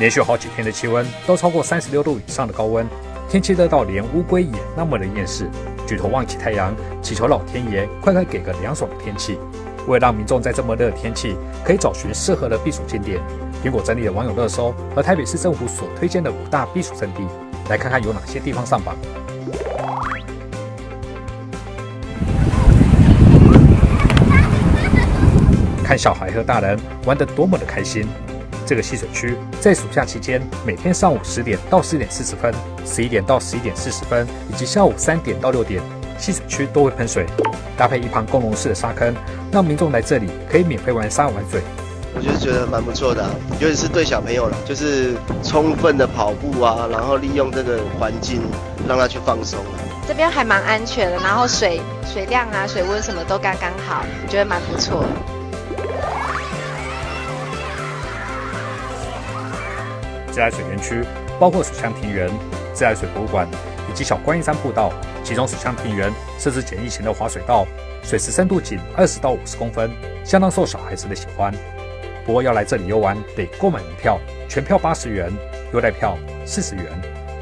连续好几天的气温都超过36度以上的高温，天气热到连乌龟也那么的厌世，举头望起太阳，祈求老天爷快快给个凉爽的天气。为了让民众在这么热的天气可以找寻适合的避暑景点，苹果整理了网友热搜和台北市政府所推荐的5大避暑胜地，来看看有哪些地方上榜。看小孩和大人玩得多么的开心！这个戏水区在暑假期间，每天上午10点到10点40分、11点到11点40分，以及下午3点到6点，戏水区都会喷水，搭配一旁共融式的沙坑，让民众来这里可以免费玩沙玩水。 我就是觉得蛮不错的尤其是对小朋友了，就是充分的跑步啊，然后利用这个环境让他去放松。 这边还蛮安全的，然后水量啊、水温什么都刚刚好，我觉得蛮不错的。 自来水园区包括水乡庭园、自来水博物馆以及小观音山步道。其中水乡庭园设置简易型的滑水道，水池深度仅20到50公分，相当受小孩子的喜欢。不过要来这里游玩得购买门票，全票80元，优待票40元。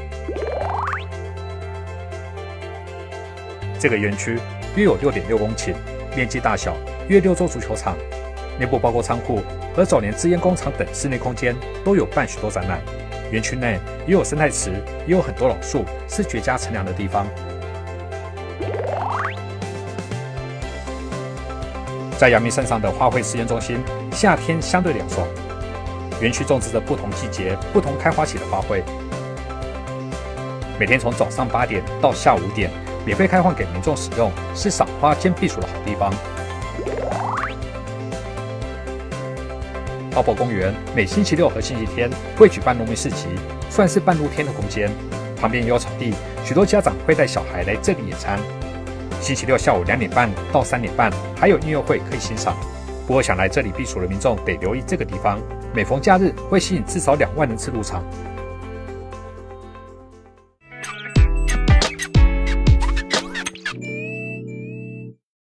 这个园区约有6.6公顷，面积大小约6座足球场，内部包括仓库和早年制烟工厂等室内空间，都有办许多展览。园区内也有生态池，也有很多老树，是绝佳乘凉的地方。在阳明山上的花卉实验中心，夏天相对凉爽。园区种植着不同季节、不同开花期的花卉，每天从早上8点到下午5点，免费开放给民众使用，是赏花兼避暑的好地方。花博公园每星期6和星期天会举办农民市集，算是半露天的空间。旁边也有草地，许多家长会带小孩来这里野餐。星期6下午2点半到3点半还有音乐会可以欣赏。不过想来这里避暑的民众得留意这个地方，每逢假日会吸引至少2万人次入场。